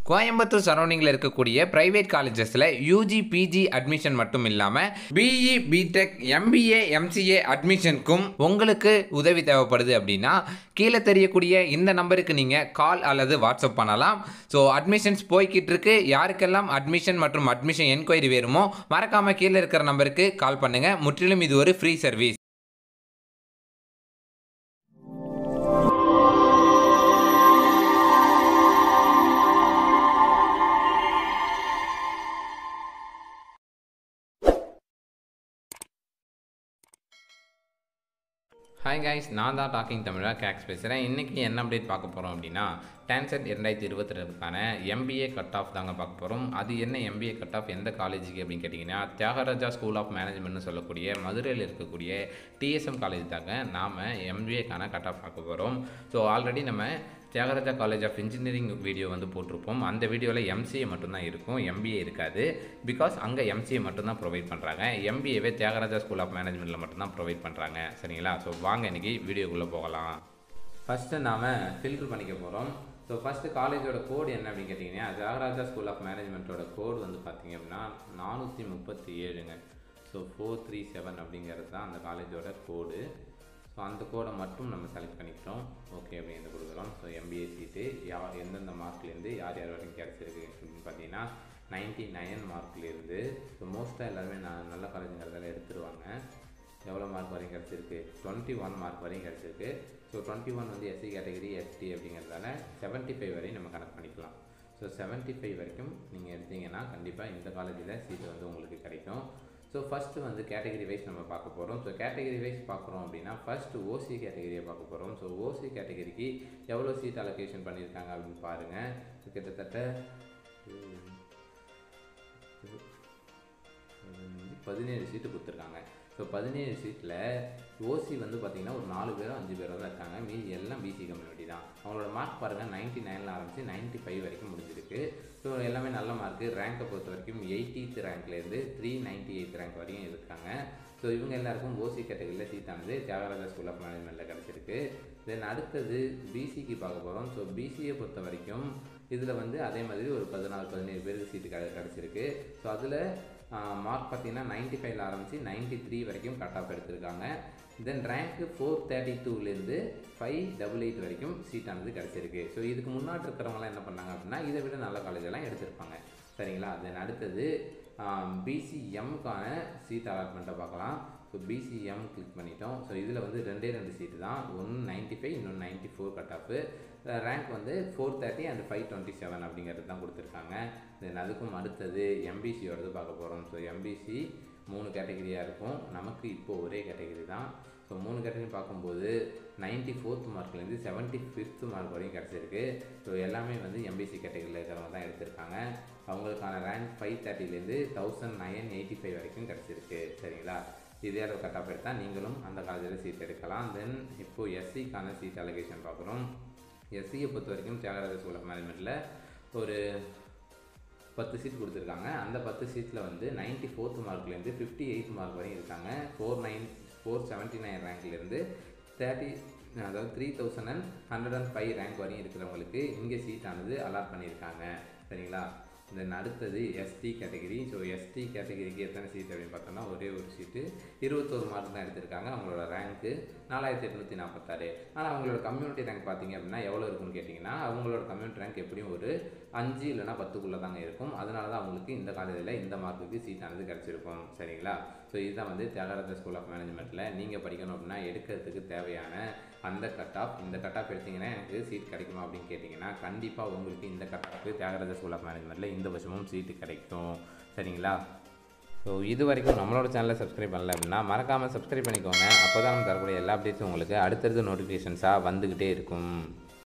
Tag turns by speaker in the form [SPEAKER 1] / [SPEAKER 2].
[SPEAKER 1] கோயம்புத்தூர் சரௌண்டிங்கில் இருக்கக்கூடிய பிரைவேட் காலேஜஸில் யூஜி பிஜி அட்மிஷன் மட்டும் இல்லாமல் பிஇ பிடெக் எம்பிஏ எம்சிஏ அட்மிஷனுக்கும் உங்களுக்கு உதவி தேவைப்படுது அப்படின்னா கீழே தெரியக்கூடிய இந்த நம்பருக்கு நீங்கள் கால் அல்லது வாட்ஸ்அப் பண்ணலாம். ஸோ அட்மிஷன்ஸ் போய்கிட்டு இருக்கு. யாருக்கெல்லாம் அட்மிஷன் மற்றும் அட்மிஷன் என்கொயரி வேணுமோ மறக்காமல் கீழே இருக்கிற நம்பருக்கு கால் பண்ணுங்கள். முற்றிலும் இது ஒரு ஃப்ரீ சர்வீஸ். ஹாய் கைஸ், நான் தான் டாக்கிங் தமிழா கேக்ஸ் பேசுகிறேன். இன்றைக்கி என்ன அப்டேட் பார்க்க போகிறோம் அப்படின்னா டான்செட் 2022க்கான எம்பிஏ கட் ஆஃப் தாங்க பார்க்க போகிறோம். அது என்ன எம்பிஏ கட் ஆஃப் எந்த காலேஜுக்கு அப்படின்னு கேட்டிங்கன்னா தியாகராஜா ஸ்கூல் ஆஃப் மேனேஜ்மெண்ட்னு சொல்லக்கூடிய மதுரையில் இருக்கக்கூடிய டிஎஸ்எம் காலேஜ் தாங்க நாம் எம்பிஏக்கான கட் ஆஃப் பார்க்க போகிறோம். ஸோ ஆல்ரெடி நம்ம Thiagaraja college of engineering video வந்து போட்டிருப்போம். அந்த வீடியோவில் எம்சிஏ மட்டும்தான் இருக்கும், எம்பிஏ இருக்காது. பிகாஸ் அங்கே எம்சிஏ மட்டும்தான் ப்ரொவைட் பண்ணுறாங்க. எம்பிஏவே தியாகராஜா ஸ்கூல் ஆஃப் மேனேஜ்மெண்ட்டில் மட்டும்தான் ப்ரொவைட் பண்ணுறாங்க. சரிங்களா? ஸோ வாங்க இன்றைக்கி வீடியோக்குள்ளே போகலாம். ஃபஸ்ட்டு நாம் ஃபில்ட்ரு பண்ணிக்க போகிறோம். ஸோ ஃபஸ்ட்டு காலேஜோட கோடு என்ன அப்படின்னு கேட்டிங்கன்னா தியாகராஜா ஸ்கூல் ஆஃப் மேனேஜ்மெண்ட்டோட கோடு வந்து பார்த்திங்க அப்படின்னா 437ங்க. ஸோ 437 அப்படிங்கிறது தான் அந்த காலேஜோட கோடு. ஸோ அந்த கோடை மட்டும் நம்ம செலக்ட் பண்ணிக்கிட்டோம். ஓகே அப்படின்னு கொடுக்குறோம். ஸோ எம்பிஏ சீட்டு எந்தெந்த மார்க்லேருந்து யார் வரைக்கும் கிடச்சிருக்கு அப்படின்னு பார்த்தீங்கன்னா 99 மார்க்லேருந்து. ஸோ மோஸ்ட்டாக எல்லாருமே நல்ல காலேஜுங்கிறதால எடுத்துருவாங்க. எவ்வளோ மார்க் வரையும் கிடச்சிருக்கு? 21 மார்க் வரையும் கிடச்சிருக்கு. ஸோ 21 வந்து எஸ்சி கேட்டகரி எஸ்டி அப்படிங்கிறதால 75 வரையும் நம்ம கனெக்ட் பண்ணிக்கலாம். ஸோ 75 வரைக்கும் நீங்கள் எடுத்தீங்கன்னா கண்டிப்பாக இந்த காலேஜில் சீட்டு வந்து உங்களுக்கு கிடைக்கும். ஸோ ஃபஸ்ட்டு வந்து கேட்டகரி வைஸ் நம்ம பார்க்க போகிறோம். ஸோ கேட்டகரி வைஸ் பார்க்குறோம் அப்படின்னா ஃபஸ்ட்டு ஓசி கேட்டகரியை பார்க்க போகிறோம். ஸோ ஓசி கேட்டகரிக்கு எவ்வளோ சீட் அலோகேஷன் பண்ணியிருக்காங்க அப்படின்னு பாருங்கள். கிட்டத்தட்ட 17 சீட்டு கொடுத்துருக்காங்க. ஸோ 17 சீட்டில் ஓசி வந்து பார்த்திங்கன்னா ஒரு 4 பேரோ 5 பேரோ தான் இருக்காங்க. மீதி எல்லாம் பிசி கம்யூனிட்டி தான். அவங்களோட மார்க் பாருங்கள் 99ல் ஆரம்பித்து 95 வரைக்கும் முடிஞ்சிருக்கு. ஸோ எல்லாமே நல்ல மார்க்கு. ரேங்கை பொறுத்த வரைக்கும் 80th ரேங்க்லேருந்து 398 ரேங்க் வரையும் இருக்காங்க. ஸோ இவங்க எல்லாருக்கும் ஓசி கேட்டகரியில் சீட்டானது தியாகராஜா ஸ்கூல் ஆஃப் மேனேஜ்மெண்ட்டில் கிடச்சிருக்கு. தென் அடுத்தது பிசிக்கு பார்க்க போகிறோம். ஸோ பிசியை பொறுத்த வரைக்கும் இதில் வந்து அதே மாதிரி ஒரு 14-17 பேருக்கு சீட்டு கிடச்சிருக்கு. ஸோ அதில் மார்க் பார்த்திங்கன்னா 95ல் ஆரம்பித்து 93 வரைக்கும் கட் ஆஃப் எடுத்திருக்காங்க. தென் ரேங்க்கு 432லேருந்து 588 வரைக்கும் சீட்டானது கிடச்சிருக்கு. ஸோ இதுக்கு முன்னாடி இருக்கிறவங்களாம் என்ன பண்ணாங்க அப்படின்னா இதை விட நல்ல காலேஜெல்லாம் எடுத்திருப்பாங்க. சரிங்களா? தென் அடுத்தது பிசிஎம்முக்கான சீட் அலாட்மெண்ட்டை பார்க்கலாம். ஸோ பிசிஎம் கிளிக் பண்ணிட்டோம். ஸோ இதில் வந்து 2 சீட்டு தான். ஒன்று 95, இன்னொன்று 94 கட் ஆஃபு. ரேங்க் வந்து 430 அண்ட் 527 அப்படிங்கிறது தான் கொடுத்துருக்காங்க. தென் அதுக்கும் அடுத்தது எம்பிசியோடது பார்க்க போகிறோம். ஸோ எம்பிசி 3 கேட்டகரியாக இருக்கும். நமக்கு இப்போது ஒரே கேட்டகரி தான். ஸோ 3 கேட்டகரி பார்க்கும்போது 94th மார்க்லேருந்து 75th மார்க் வரையும் கிடச்சிருக்கு. ஸோ எல்லாமே வந்து எம்பிசி கேட்டகரியில் இருக்கிறவங்க தான் எடுத்திருக்காங்க. அவங்களுக்கான ரேங்க் 530லேருந்து 1985 வரைக்கும் கிடச்சிருக்கு. சரிங்களா? இதே அளவு கட் ஆஃப் எடுத்தால் நீங்களும் அந்த காலேஜில் சீட் எடுக்கலாம். தென் இப்போது எஸ்சிக்கான சீட் அலோகேஷன் பார்க்குறோம். எஸ்சியை பொறுத்த வரைக்கும் தியாகராஜா ஸ்கூல் ஆஃப் மேனேஜ்மெண்ட்டில் ஒரு 10 சீட் கொடுத்துருக்காங்க. அந்த 10 சீட்டில் வந்து 94th மார்க்லேருந்து 58 மார்க் வரையும் இருக்காங்க. 479 ரேங்க்லேருந்து 3105 ரேங்க் வரையும் இருக்கிறவங்களுக்கு இங்கே சீட்டானது அலாட் பண்ணியிருக்காங்க. சரிங்களா? தென் அடுத்தது எஸ்டி கேட்டகரி. ஸோ எஸ்டி கேட்டகரிக்கு எத்தனை சீட் அப்படின்னு பார்த்தோம்னா ஒரே ஒரு சீட்டு 21 மார்க் தான் எடுத்திருக்காங்க. அவங்களோட ரேங்க்கு 4846. ஆனால் அவங்களோட கம்யூனிட்டி ரேங்க் பார்த்திங்க அப்படின்னா எவ்வளோ இருக்குன்னு கேட்டிங்கன்னா அவங்களோட கம்யூனிட்டி ரேங்க் எப்படியும் ஒரு 5 இல்லைனா 10க்குள்ளே தாங்க இருக்கும். அதனால தான் அவங்களுக்கு இந்த காலேஜில் இந்த மார்க்குக்கு சீட்டானது கிடச்சிருக்கும். சரிங்களா? ஸோ இதுதான் வந்து தியாகராஜா ஸ்கூல் ஆஃப் மேனேஜ்மெண்ட்டில் நீங்கள் படிக்கணும் அப்படின்னா எடுக்கிறதுக்கு தேவையான அந்த கட் ஆஃப். இந்த கட் ஆஃப் எடுத்திங்கன்னா எனக்கு சீட் கிடைக்குமா அப்படின்னு கேட்டிங்கன்னா கண்டிப்பாக உங்களுக்கு இந்த cut off Thiagaraja school of மேனேஜ்மெண்ட்டில் இந்த வருஷமும் சீட்டு கிடைக்கும். சரிங்களா? ஸோ இது வரைக்கும் நம்மளோட சேனலை சப்ஸ்கிரைப் பண்ணல அப்படின்னா மறக்காமல் சப்ஸ்கிரைப் பண்ணிக்கோங்க. அப்போ தான் நம்ம தரக்கூடிய எல்லா அப்டேட்ஸும் உங்களுக்கு அடுத்தடுத்த நோட்டிஃபிகேஷன்ஸாக வந்துக்கிட்டே இருக்கும்.